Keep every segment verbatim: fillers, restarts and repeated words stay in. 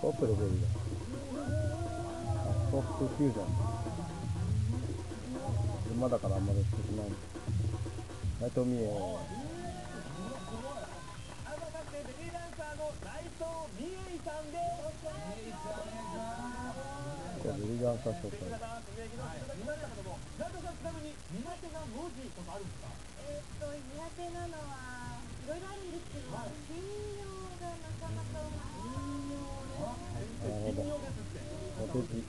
ソフトレベルだ。ソフトフュージョン。車だからあんまり好きじゃない。内藤美恵。ベリーダンサー紹介。えっと苦手なのはいろいろあるんですけど、信用がなかなかうまくない。 なるほど。お手紙。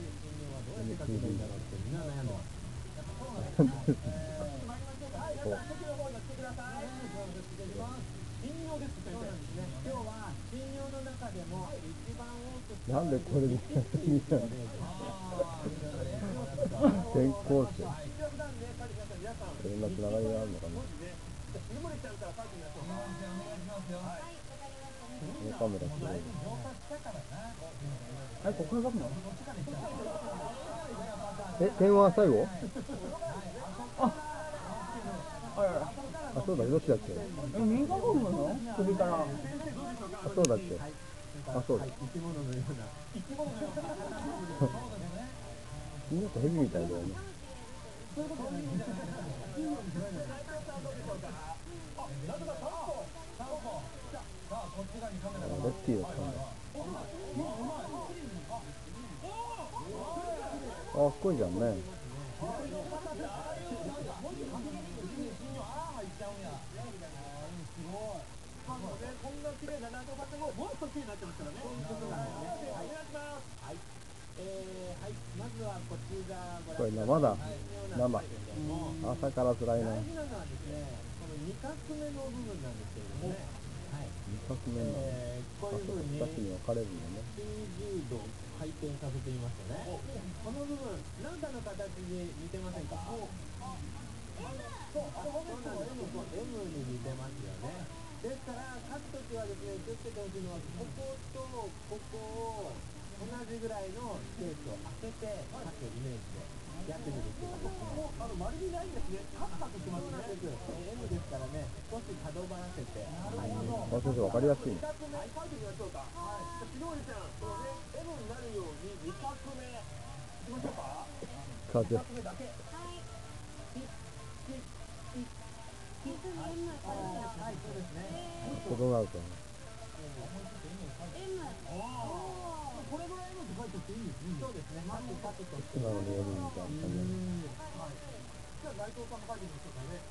なんでこれでやってみたの？転校生。いろんなつながりがあるのかな。このカメラすごい。 はい、ここから書くの？ え、電話最後？ あ、あらら。 あ、そうだ、どっちだっけ？ え、民間国なの？首から。あ、 そうだっけ？あ、そうだ。なんかヘビみたいだよね。レッティだったんだ。あ、かっこいいじゃんね。これ生だ。生。朝から辛いな。二画目の。あ、そうか、二つに分かれるのね。 きゅうじゅうど回転させていますよね。この部分、何かの形に似てませんか？そう、そうなんです。エム に似てますよね。ですから、書くときはですね、気をつけてほしいのは、こことここを同じぐらいのスペースを空けて書くイメージでやってみるっていうことですね。あの丸みないんですね。カクカクしますね。エム ですからね、少し角張らせて。なるほど。 先生、分かりやすいね。 に画目、書いてみましょうか。はい。しのりちゃん、このね、エム になるようにに画目いきましょうか。 風。 に画目だけ。 はい。 ピッピッピッキスに エム 書いてある。 はい、そうですね。 こどうなるかな。 エム。 これぐらいのって書いておいていいんですね。そうですね。まず書くとして。 なので読むみたいなね。 はい。じゃあ内藤さんも書いてみましょうかね。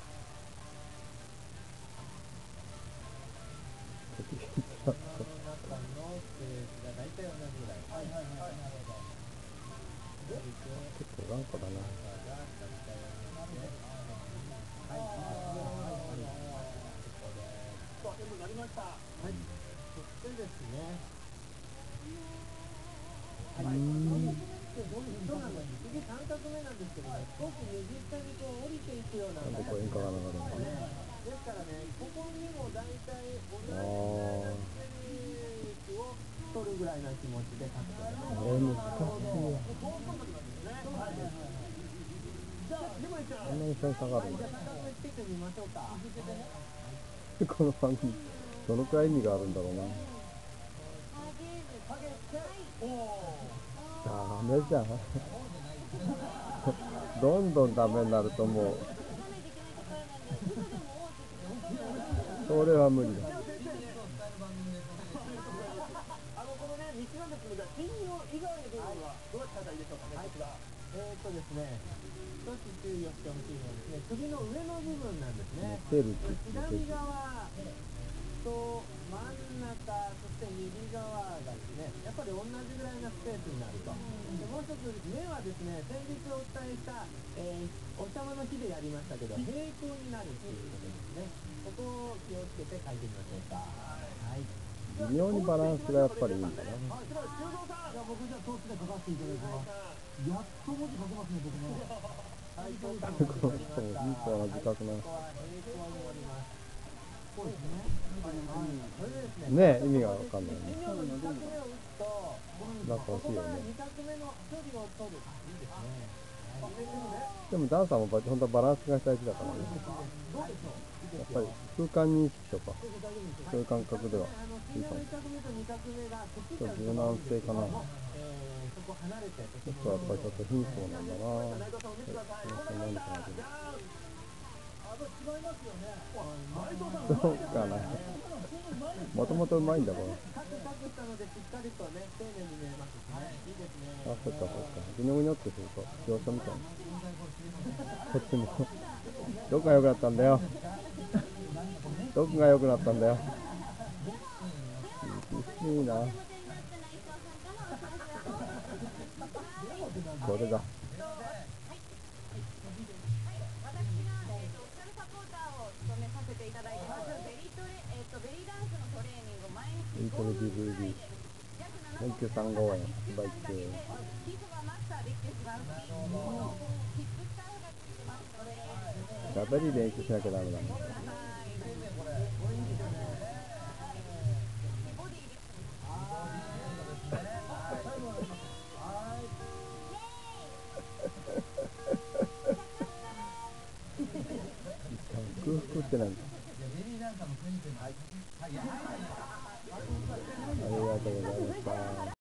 この中のスペースが大体同じぐらい。はいはいはい。なるほど。 結構頑固だな。 はい。そう、全部なりました。はい。そしてですね。はい。そうなんです。次さん画目なんですけどね、少し右下にこう降りていくような。 なんでこう演歌が流れるのかね。 ですからね、ここにも大体同じぐらいのスペースを取るぐらいな気持ちで書くと。 あれ難しいよ。こんなに点差があるんだ。この番組、どのくらい意味があるんだろうな。ダメじゃん。どんどんダメになるともう、それは無理だ。 あの、このね、道なんですけど、信用以外の部分はどうやって書いたらいいでしょうかね。はい、えーっとですね、一つ注意をしてほしいのはですね、首の上の部分なんですね。左側と真ん中、そして右側がですね、やっぱり同じぐらいのスペースになると。でもう一つ、目はですね、先日お伝えした、えー、お日様の日でやりましたけど、平行になるっていうことですね。ここを気をつけて書いてみましょうか。はい。 微妙にバランスがやっぱりいいんだな。 じゃあ僕じゃあトーチで書かせていただきます。やっと文字書けますね、僕ね。はい、そうですね。 この人もいい子な自覚な。 そうですね。 ねえ、意味がわかんないね。なんか欲しいよね。でもダンサーも本当はバランスが大事だからね。やっぱり空間認識とか、そういう感覚では。 診療のいっかくめとにかくめがくっついちょっとてある柔軟性かな。 えー、そこ離れて、 ちょっとやっぱりちょっと貧相なんだな。 内藤さんを見てください。 はい、何かなと。 あと違いますよね。内藤さん、 そうかな。もともとうまいんだこれ。 カクカクしたのでしっかりとね、丁寧に見えますしね。いいですね。 あ、そっかそっか。ぐにょぐにょってすると業者みたいな。こっちも。どこが良くなったんだよ。どこが良くなったんだよ。いいな。これだ。イントロ ディーブイディー よんきゅうさんごえん発売中。やっぱり練習しなきゃダメだね。空腹ってなんだ。ありがとうございました。